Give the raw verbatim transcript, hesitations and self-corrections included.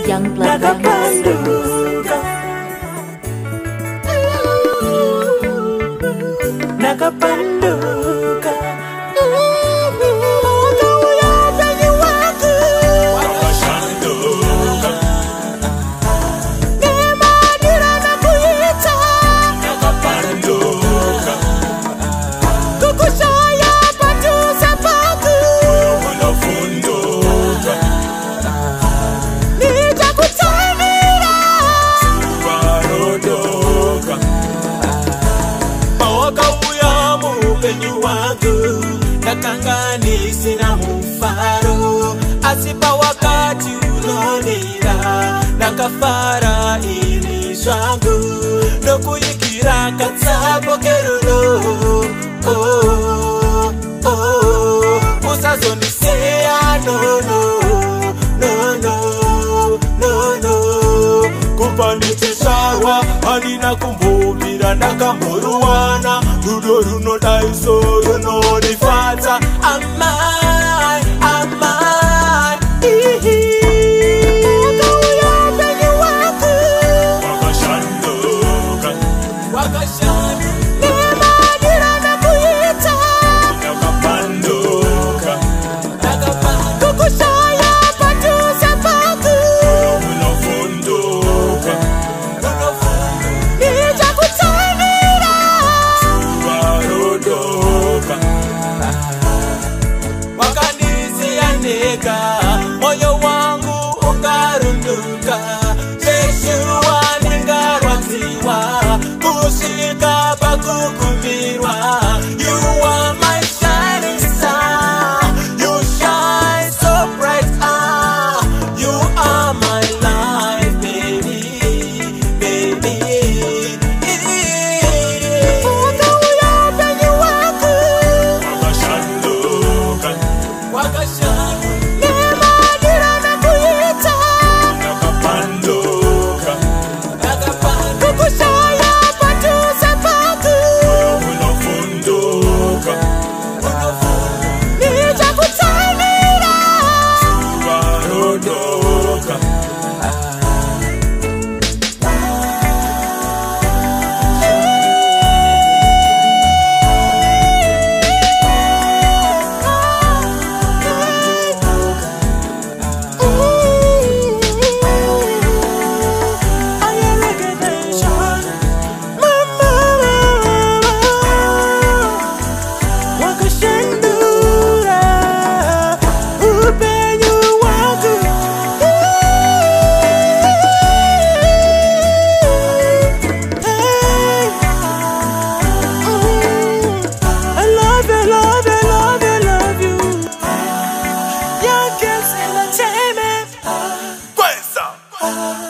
Young Blood Nakapanduka Nakapanduka Nakangani sina mufaro asipa wakati unonira nakafara ini swangu nokuyikira katsabo kerulo oh oh usazoniseya no no no no no no kupanichisawa alina kumbubira ndakamboruwana rudo runo daiso runo nifata amai amai ihi wakauya penye waku wakashanduka wakashanduka nemadira na kuyita nakapanduka nakapanduka kukushaya patuza paku unofunduka unofunduka nitakutania warodoka wakanisiandika moyo wangu ungarunduka Yeshua ningarwaziwa kushika pakukumirwa you are my shining star you shine so bright ah you are my life baby baby wakauya penye waku wakashanduka wakashanduka nemadira na kuyita nakapanduka nakapanduka kukushaya patuza paku unofunduka unofunduka nitakutania warodoka Entertainment.